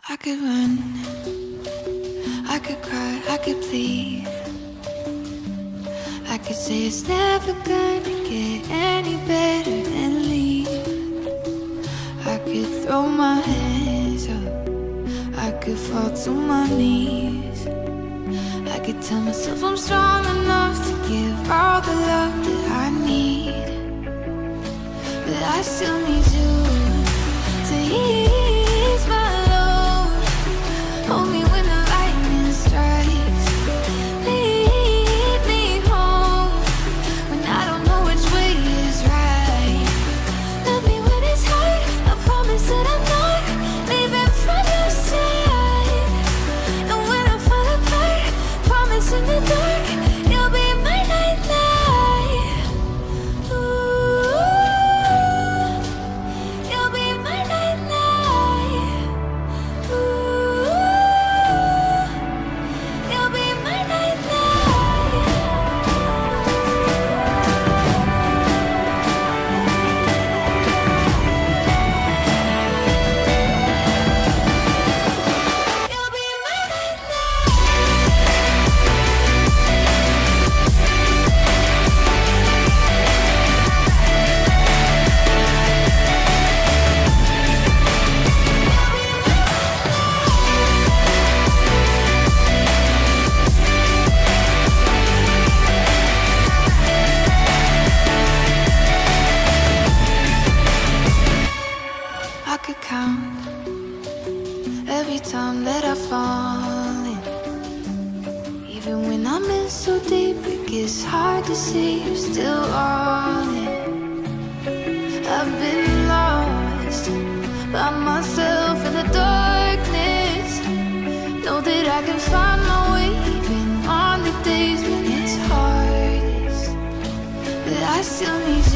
I could run, I could cry, I could plead. I could say it's never gonna get any better and leave. I could throw my hands up, I could fall to my knees. I could tell myself I'm strong enough to give all the love that I need. But I still need you to ease my load. Hold me when the lightning strikes. Lead me home when I don't know which way is right. Love me when it's hard. I promise that I'm not leaving from your side. And when I fall apart, promise in the dark you'll be my nightlight. Ooh, you'll be my nightlight. Ooh, you'll be my nightlight. You'll be my nightlight. I could count every time that I fall in. Even when I'm in so deep, it gets hard to see you're still all in. I've been lost by myself in the darkness. Know that I can find my way even on the days when it's hardest. But I still need